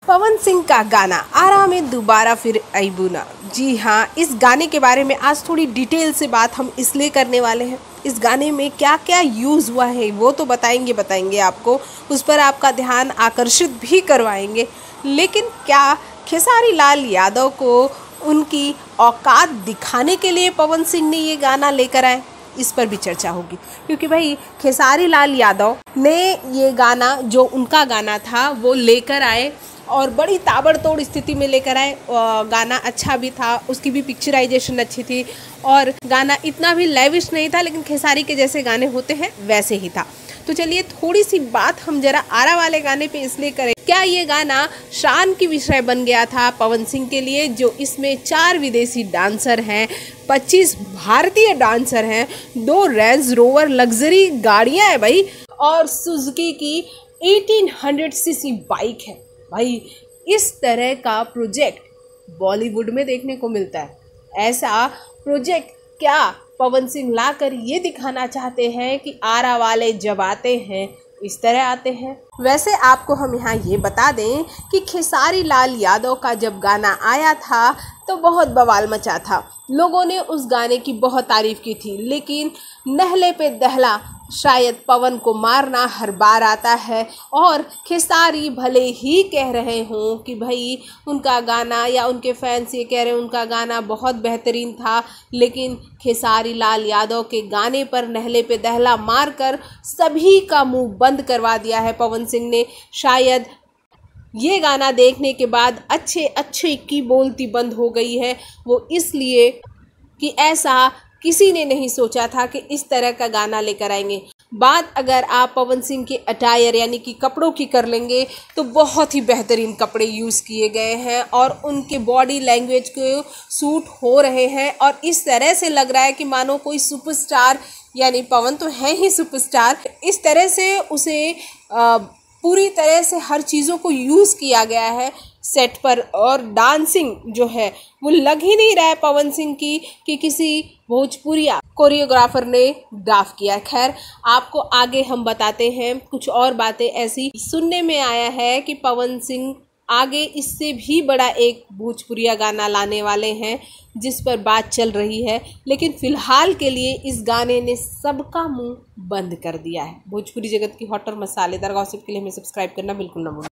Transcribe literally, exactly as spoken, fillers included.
पवन सिंह का गाना आरा में दोबारा फिर अबूना। जी हाँ, इस गाने के बारे में आज थोड़ी डिटेल से बात हम इसलिए करने वाले हैं। इस गाने में क्या क्या यूज़ हुआ है वो तो बताएंगे बताएंगे आपको, उस पर आपका ध्यान आकर्षित भी करवाएंगे। लेकिन क्या खेसारी लाल यादव को उनकी औकात दिखाने के लिए पवन सिंह ने ये गाना लेकर आए, इस पर भी चर्चा होगी। क्योंकि भाई खेसारी लाल यादव ने ये गाना, जो उनका गाना था, वो लेकर आए और बड़ी ताबड़तोड़ स्थिति में लेकर आए। गाना अच्छा भी था, उसकी भी पिक्चराइजेशन अच्छी थी और गाना इतना भी लेविश नहीं था, लेकिन खेसारी के जैसे गाने होते हैं वैसे ही था। तो चलिए थोड़ी सी बात हम जरा आरा वाले गाने पे इसलिए करें, क्या ये गाना शान की विषय बन गया था पवन सिंह के लिए, जो इसमें चार विदेशी डांसर हैं, पच्चीस भारतीय डांसर हैं, दो रेंज रोवर लग्जरी गाड़ियां हैं भाई, और सुजुकी की अठारह सौ सीसी बाइक है। भाई इस तरह का प्रोजेक्ट बॉलीवुड में देखने को मिलता है। ऐसा प्रोजेक्ट क्या पवन सिंह लाकर ये दिखाना चाहते हैं कि आरा वाले जब आते हैं इस तरह आते हैं। वैसे आपको हम यहाँ ये बता दें कि खेसारी लाल यादव का जब गाना आया था तो बहुत बवाल मचा था। लोगों ने उस गाने की बहुत तारीफ की थी, लेकिन नहले पे दहला शायद पवन को मारना हर बार आता है। और खेसारी भले ही कह रहे हों कि भाई उनका गाना, या उनके फैंस ये कह रहे हैं उनका गाना बहुत बेहतरीन था, लेकिन खेसारी लाल यादव के गाने पर नहले पे दहला मारकर सभी का मुंह बंद करवा दिया है पवन सिंह ने। शायद ये गाना देखने के बाद अच्छे अच्छे की बोलती बंद हो गई है, वो इसलिए कि ऐसा किसी ने नहीं सोचा था कि इस तरह का गाना लेकर आएंगे। बात अगर आप पवन सिंह के अटायर यानी कि कपड़ों की कर लेंगे तो बहुत ही बेहतरीन कपड़े यूज़ किए गए हैं और उनके बॉडी लैंग्वेज को सूट हो रहे हैं, और इस तरह से लग रहा है कि मानो कोई सुपरस्टार, यानी पवन तो है ही सुपरस्टार, इस तरह से उसे आ, पूरी तरह से हर चीज़ों को यूज़ किया गया है सेट पर। और डांसिंग जो है वो लग ही नहीं रहा है पवन सिंह की कि किसी भोजपुरिया कोरियोग्राफर ने डांस किया। खैर, आपको आगे हम बताते हैं कुछ और बातें। ऐसी सुनने में आया है कि पवन सिंह आगे इससे भी बड़ा एक भोजपुरिया गाना लाने वाले हैं, जिस पर बात चल रही है, लेकिन फ़िलहाल के लिए इस गाने ने सबका मुंह बंद कर दिया है। भोजपुरी जगत की हॉट और मसालेदार गॉसिप के लिए हमें सब्सक्राइब करना बिल्कुल ना भूलें।